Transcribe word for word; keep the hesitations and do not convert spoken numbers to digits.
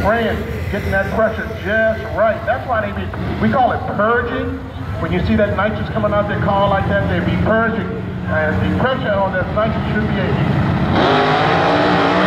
spraying, getting that pressure just right. That's why they be, we call it purging. When you see that nitrous coming out their car like that, they be purging. And the pressure on that nitrous should be a